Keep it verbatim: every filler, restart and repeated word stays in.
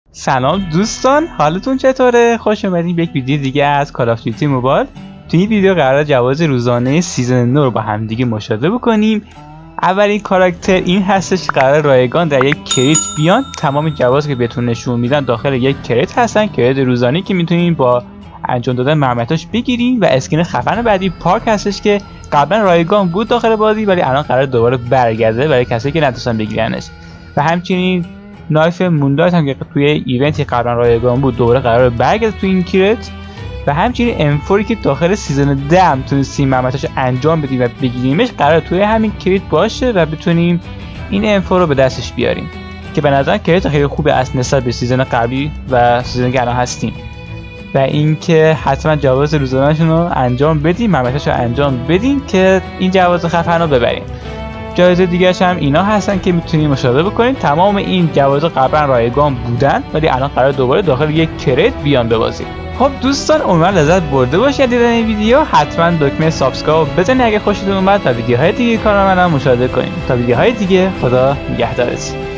سلام دوستان، حالتون چطوره؟ خوش اومدین به یک ویدیو دیگه از کال آف دیوتی موبایل. تو این ویدیو قراره جواز روزانه سیزن نه رو با هم دیگه مشاهده بکنیم. اولین کاراکتر این هستش، قرار رایگان در یک کریت بیان. تمام جواز که بهتون نشون میدن داخل یک کریت هستن، کریت روزانه که میتونین با انجام دادن مهمتاش بگیرین. و اسکین خفن بعدی پارک هستش که قبلا رایگان بود داخل بازی ولی الان قرار دوباره برگرده برای کسایی که نتونستن بگیرنش. و همچنین نایف موندایت هم که توی ایونتی قبلا رایگان بود دوباره قرار برگرده تو این کریت. و همچنین انفوری که داخل سیزن ده هم تونستیم مهمتاش انجام بدیم و بگیریمش قرار توی همین کریت باشه و بتونیم این انفور رو به دستش بیاریم که به نظر کریت خیلی خوبه از نسبت به سیزن قبلی و سیزن که الان هستیم. و اینکه حتما جواز روزانه‌شون رو انجام بدیم، مهمتاش رو انجام بدیم که این جواز خفن رو ببریم. جایزه دیگه هم اینا هستن که میتونید مشاهده بکنید. تمام این جوایز قبلا رایگان بودن ولی الان قرار دوباره داخل یک کریت بیان ببازید. خب دوستان، امیدوارم لذت برده باشید دیدن این ویدیو. حتما دکمه سابسکرایب بزنید اگه خوشتون اومد تا ویدیوهای دیگه کانال منم مشاهده کنید. تا ویدیوهای دیگه، خدا نگهدارتون.